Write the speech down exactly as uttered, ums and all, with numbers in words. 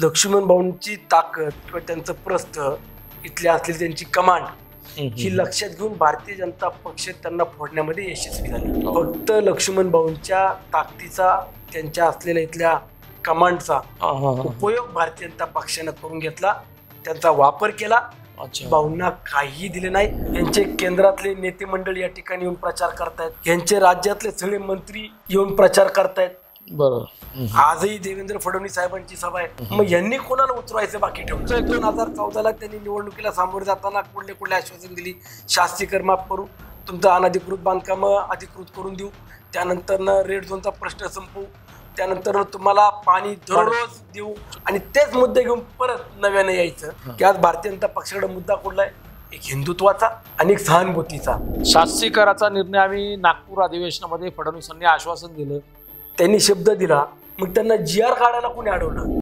लक्ष्मण भाऊंची ताकद किंवा त्यांचं प्रस्थ, इथले असलेली त्यांची कमांड ही लक्षात घेऊन भारतीय जनता पक्ष त्यांना फोडण्यामध्ये यशस्वी झाले. फक्त लक्ष्मण भाऊंच्या ताकदीचा, त्यांच्या असलेल्या इथल्या कमांडचा उपयोग भारतीय जनता पक्षाने करून घेतला, त्यांचा वापर केला. भाऊंना काहीही दिले नाही. यांचे केंद्रातले नेते मंडळ या ठिकाणी येऊन प्रचार करतायत, यांचे राज्यातले सगळे मंत्री येऊन प्रचार करतायत. बरोबर. आजही देवेंद्र फडणवीस साहेबांची सभा आहे. मग यांनी कोणाला उतरवायचं बाकी ठेवलं? दोन हजार चौदाला त्यांनी निवडणुकीला सामोरे जाताना कुठले कुठले आश्वासन दिली, शास्ती कर माफ करू, तुमचं अनधिकृत बांधकाम अधिकृत करून देऊ, त्यानंतर रेड झोनचा प्रश्न संपवू, त्यानंतर तुम्हाला पाणी दररोज देऊ, आणि तेच मुद्दे घेऊन परत नव्याने यायचं. की आज भारतीय जनता पक्षाकडे मुद्दा कुठला आहे? एक हिंदुत्वाचा आणि एक सहानुभूतीचा. शास्ती कराचा निर्णय आम्ही नागपूर अधिवेशनामध्ये फडणवीसांनी आश्वासन दिलं, त्यांनी शब्द दिला, मग त्यांना जी आर काढायला कोणी अडवलं?